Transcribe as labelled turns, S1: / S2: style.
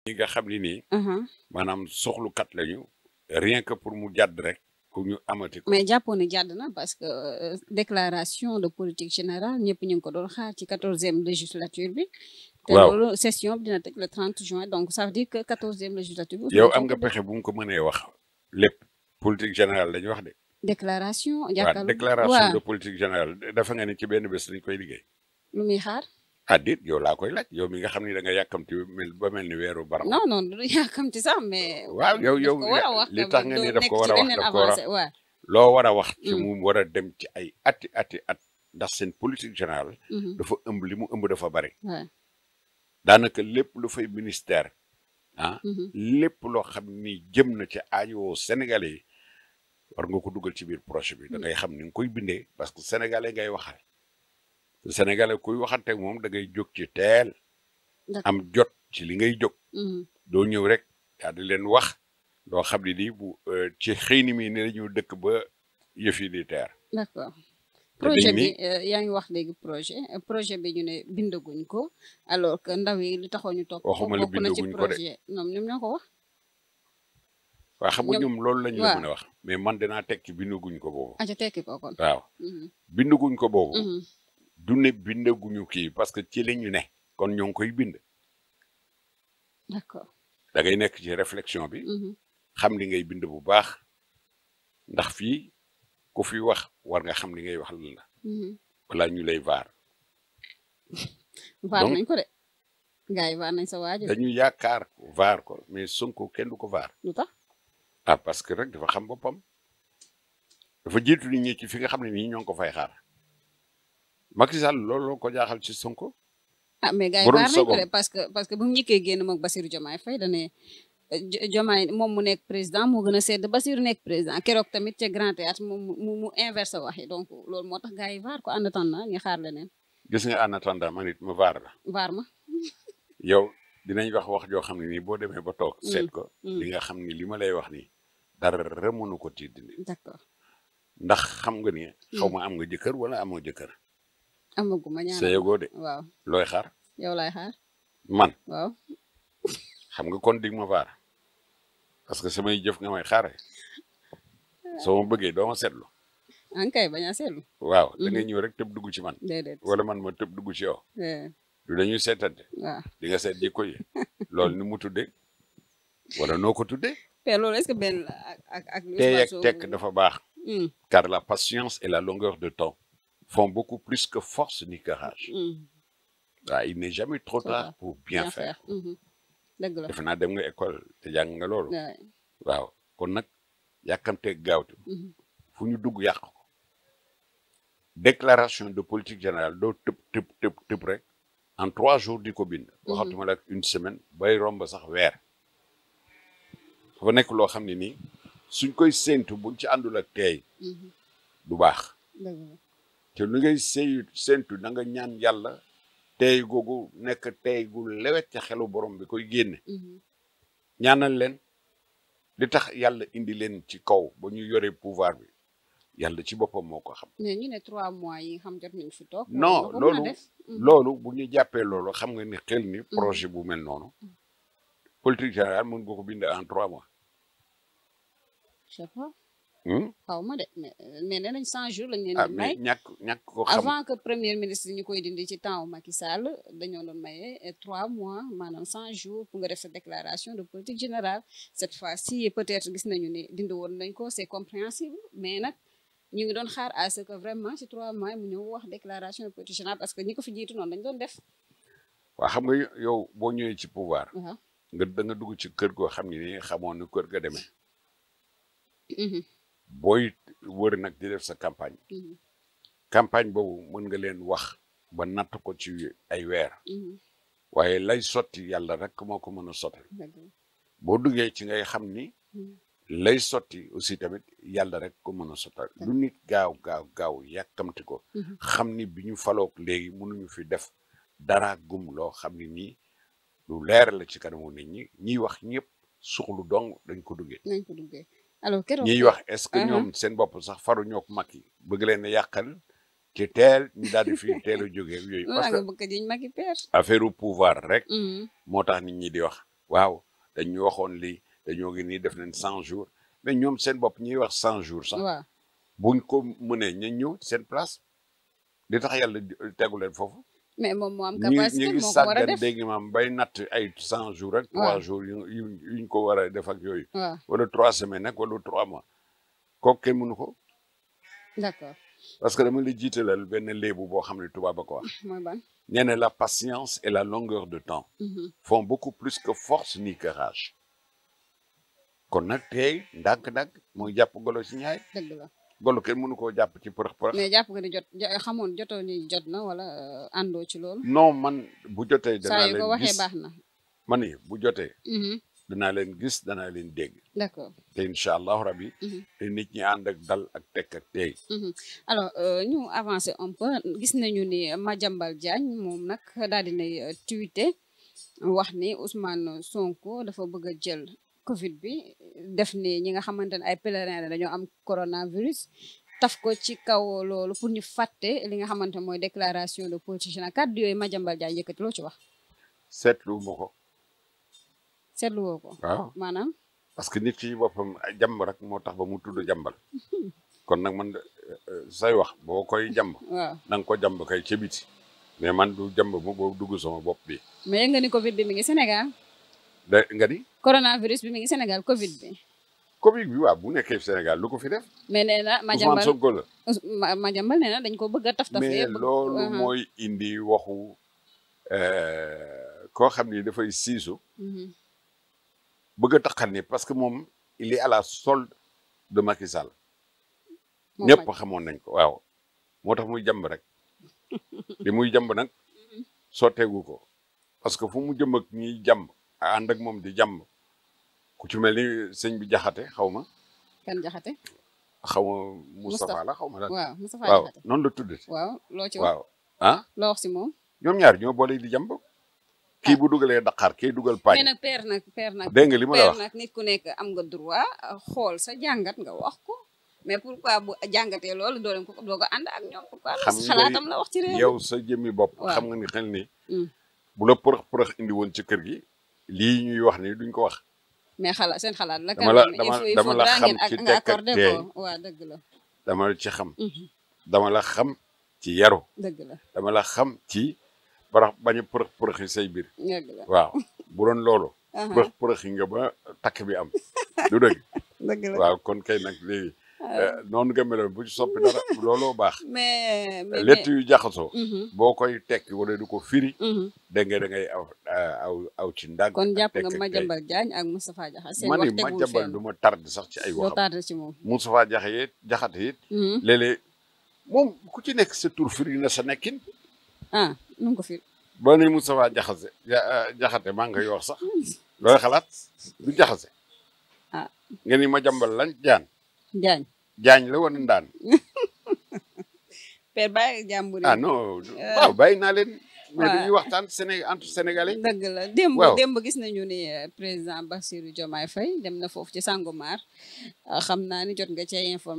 S1: ñi nga xam ni nii
S2: Uh-huh.
S1: maanaam soxlukat lañu rien que pour mu jàdd rek pour ñu amati ko.
S2: mais jàppoon ne jàdd na parce que déclaration de politique générale ñëpp ñu ngi ko doon xaar ci 14e législature bi. te
S1: waaw
S2: loolu session bi dina tëj le 30 juin donc ça veut dire que 14e législature bi.
S1: yow am nga pexe bu mu ko mënee wax lépp politique générale lañu wax de.
S2: déclaration
S1: waaw
S2: jàkkaarloo
S1: déclaration de politique générale dafa nga ni ci benn bés lañ koy liggéey.
S2: lu muy xaar.
S1: ah déet yow laa koy laaj yow mi nga xam ni da nga yàkkamti ba mel ni weeru baram.
S2: non non du yàkkamti sax mais.
S1: waaw yow li tax nga ni daf ko war a wax daf ko war a
S2: waaw.
S1: loo war a wax ci mu war a dem ci ay ati at ndax seen politique générale dafa ëmb li mu ëmb dafa bari. daanaka lépp lu fay ministère lépp loo xam ni jëm na ci aajowoo sénégalais yi war nga ko dugal ci biir projet bi da ngay xam ni nga koy bindee parce que sénégalais ngay waxal te sénégalais kuy waxante moom da ngay jóg ci teel am jot ci li ngay jóg doo ñëw rek daa di leen wax loo xam ne nii bu ci xëy ni mi ne dañu dëkk ba yëf yi di teer.
S2: d'accord projet bi yaa ngi wax léegi projet bi ñu ne bindaguñ ko alors que ndaw yi li taxoon ñu topp
S1: waxuma la
S2: bokk na ci
S1: bindaguñ ko de
S2: projet ñoom ñoo ko wax.
S1: waaw xam nga ñoom loolu lañ la mën a wax mais man danaa tekki bindaguñ ko boobu.
S2: aca tekki ko kon.
S1: waaw bindaguñ ko boobu. du ne bindaguñu kii parce que ci la ñu ne. kon ñoo ngi koy bind.
S2: d'accord.
S1: da ngay nekk ci réflexion bi. xam li ngay bind bu baax ndax fii ku fi wax war nga xam li ngay wax lan la. wala ñu lay vaar.
S2: vaar nañ ko de. gars yi vaar nañ sa waaj.
S1: dañu yaakaar vaar ko mais Sonko kenn du ko vaar.
S2: lu tax.
S1: ah parce que rek dafa xam boppam. dafa jiitu nit ñi ci fi nga xam ne nii ñoo ngi ko fay xaar. Macky Sall loolu ko jaaxal ci Sonko.
S2: ah mais gars yi vaar nañ ko de parce que bu mu njëkkee génn moog Bassirou Diomaye Faye da ne Diomaye moom mu nekk président moo gën a sedd Bassirou nekk président keroog tamit ca Grand Théâtre mu inversé wax yi donc loolu moo tax gars yi vaar ko en attendant ñu xaar leneen.
S1: gis nga en attendant man it ma vaar la.
S2: vaar ma.
S1: yow dinañ wax joo xam ne nii boo demee ba toog. seet ko li nga xam ni li ma lay wax nii dara mënu ko ci dindi.
S2: d'accord.
S1: ndax xam nga ni. xaw ma am nga jëkkër wala amoo jëkkër.
S2: amaguma ñaar
S1: sa yëgoo de.
S2: waaw
S1: looy xaar.
S2: yow laay xaar.
S1: man.
S2: waaw.
S1: xam nga kon dig ma vaar parce que samay jëf nga may xaare soo ma bëggee doo ma seetlu.
S2: ankay bañ a seetlu.
S1: waaw da ngay ñëw rek tëb dugg ci man.
S2: déedéet
S1: wala man ma tëb dugg ci yow. du dañuy seetante.
S2: waaw
S1: di nga seet jikko yi loolu ni mu tuddee wala noo ko tuddee.
S2: te loolu est-ce que benn ak
S1: tey ak tekk dafa baax. car la patience et la longueur de temps font beaucoup plus que force ni courage. waaw il n'est jamais trop tard pour bien faire.
S2: dëgg la
S1: defe naa dem nga école te jàng nga loolu. waaw kon nag yàkkamteeg gaawtu. fu ñu dugg yàq ko. déclaration de politique générale doo tëb rek en 3 jours di ko bind. waxatuma la ak une semaine bay romb sax weer. dafa nekk loo xam ne nii suñ koy séentu buñ ci àndul ak teey du baax. te lu ngay séentu da nga ñaan yàlla. tey googu nekk tey gu lewet ca xelu borom bi koy génne. ñaanal leen li tax yàlla indi leen ci kaw ba ñu yore pouvoir bi yàlla ci boppam moo ko xam.
S2: mais ñu ne 3 mois yi nga xam jot nañu fi toog.
S1: non loolu bu ñu jàppee loolu xam nga ni xel ni projet bu mel noonu. politique générale mën nga ko bind en 3 mois.
S2: je sais pas. xaw ma de mais nee nañ 100 jours lañ leen di may.
S1: ñàkk ko xam
S2: avant que premier ministre ñu koy dindi ci temps Macky Sall dañoo doon maye 3 mois maanaam 100 jours pour nga def sa déclaration de politique générale cette fois-ci peut-être gis nañu ne dindi woon nañ ko c'est compréhensible mais nag ñu ngi doon xaar à ce que vraiment ci 3 mois mu ñëw wax déclaration de politique générale parce que ñi ko fi jiitu noonu lañ doon def.
S1: waaw xam nga yow boo ñëwee ci pouvoir. da nga dugg ci kër goo xam ne nii xamoon na kër ga demee. booy wër nag di def sa campagne. campagne boobu mën nga leen wax ba natt ko ci ay weer. waaye lay sotti yàlla rek moo ko mën a sotti. boo duggee ci ngay xam ni. lay sotti aussi tamit yàlla rek ko mën a sottal. lu nit gaaw yàkkamti ko. xam ni bi ñu faloog léegi mënuñu fi def dara gum loo xam ni nii lu leer la ci kanamu nit ñi ñiy wax ñëpp suxlu dong dañ ko duggee.
S2: alors keroog
S1: ñiy wax est-ce que ñoom seen bopp sax faru ñoo ko Macky bëgg leen a yàqal ci teel ñu daal di fi teel a jógee yooyu. parce que
S2: bëgg diñ Macky père.
S1: affaire pouvoir rek. moo tax nit ñi di wax waaw dañu waxoon lii dañoo ngi nii def nañ 100 jours mais ñoom seen bopp ñuy wax 100 jours sax
S2: waaw
S1: buñ ko mënee ñu ñëw seen place li tax yàlla tegu leen foofu
S2: mais moom moo am
S1: ñu
S2: capacité
S1: ngi
S2: moo ko war a
S1: sàggan
S2: def
S1: dégg maam bay natt ay 100 jours rek 3 jours yuñ ko war a def ak yooyu
S2: waaw
S1: wala 3 semaines nag wala 3 mois kooku kenn mënu ko
S2: d'accord
S1: parce que dama la jiitalal benn léebu boo xam ne tubaab ba ko wax
S2: mooy ban
S1: nee na la patience et la longueur de temps font beaucoup plus que force ni que rage kon nag tey ndànk-ndànk mooy jàpp golo ci ñaay
S2: dëgg la
S1: golo kenn mënu koo jàpp ci përëx-përëx
S2: mais jàpp nga ni xamoon jotoo ni jot na wala àndoo ci loolu
S1: non man bu jotee
S2: saa
S1: danaa
S2: yu ko
S1: leen
S2: waxee
S1: gis
S2: baax na
S1: man ni bu jotee danaa leen gis danaa leen dégg
S2: d'accord
S1: te incha allahu rabbi te nit ñi ànd ak dal ak tekk ak teey
S2: alors ñu avancer un peu gis nañu ni Madiambal Diagne moom nag daal dinay tweeté wax ni Ousmane Sonko dafa bëgg a jël Covid bi def ni ñi nga xamante ne ay pèlerins la dañoo am coronavirus taf ko ci kaw loolu pour ñu fàtte li nga xamante mooy déclaration de politique générale kàddu yooyu Madiambal Diagne yëkkati loo ci wax
S1: seetlu ma ko
S2: seetlu woo ko
S1: waaw
S2: maanaam
S1: parce que nit ki boppam jàmb rek moo tax ba mu tudd jàmbal kon nag man say wax boo koy jàmb
S2: waaw
S1: na nga ko jàmb kay ca biti mais man du jàmb mu boobu dugg sama bopp bi
S2: mais nga ni Covid bi mi ngi Sénégal
S1: da nga ni
S2: coronavirus bi mi ngi Sénégal Covid bi
S1: Covid bi waaw bu nekkee Sénégal lu ko fi def
S2: mais nee na
S1: Ousmane
S2: Madiambal
S1: Sonko la
S2: Madiambal nee na dañ ko bëgg a taf-tafee
S1: mais loolu mooy indi waxu koo xam ni dafay siisu bëgg a taxal ni parce que moom il est à la solde de Macky Sall ñëpp xamoon nañ ko waaw moo tax muy jàmb rek li muy jàmb nag sotteegu ko parce que fu mu jëm ak ñiy jàmb ànd ak moom di jàmb ku ci mel ni sëñ bi jaxate xaw ma
S2: kan jaxate
S1: xaw ma Moustapha la xaw ma daal
S2: waaw Moustapha
S1: waaw
S2: jaxate
S1: noonu la tuddee
S2: waaw loo ci wax
S1: waaw ah
S2: loo wax si moom
S1: ñoom ñaar ñoo boole di jàmb kii bu dugalee Dakar kii dugal paañ
S2: mais nag père nag
S1: dégg nga li ma la wax
S2: nag nit ku nekk am nga droit xool sa jàngat nga wax ko mais pourquoi bu jàngatee loolu doo ko ànd ak ñoom pourquoi xalaatam la wax ci réew
S1: yow sa jëmmi bopp xam nga ni xel ni bu la përëx indi woon ci kër gi lii ñuy wax ni duñ ko wax
S2: mais seen xalaat la
S1: dama la xam ci
S2: nga accordé
S1: teey
S2: ko waaw dëgg la
S1: dama la ci xam dama la xam ci yaru
S2: dëgg la
S1: dama la xam ci barax bañ a përëx yi say biir
S2: dëgg la
S1: waaw bu doon loolu përëx yi nga ba takk bi am du dëgg
S2: dëgg la
S1: waaw kon kay nag léegi noonu nga meloon bu ci soppi dara looloo baax
S2: mais
S1: létt yu jaxasoo boo koy tekki wala du ko firi da ngay aw ci ndànk
S2: kon jàpp nga Madiambal Diagne ak Moustapha Diakhaté seen wax tegul
S1: Madiambal du ma tardé sax ci ay waxam
S2: tardé ci moom
S1: Moustapha Diakhaté it léeg-léeg moom ku ci nekk sa tur firi na sa nekkin
S2: nu mu ko firi
S1: ba ne Moustapha Diakhaté maa ngi koy wax sax looy xalaat du Diakhaté nga ni Madiambal lañ jaañ la woon ndaan
S2: père bàyyi jàmbur
S1: non waaw bàyyi naa leen mais dañuy waxtaan entre sénégalais
S2: dëgg la démb gis nañu ni président Bassirou Diomaye Faye dem na foofu ci Sangomar xam naa ni jot nga ci information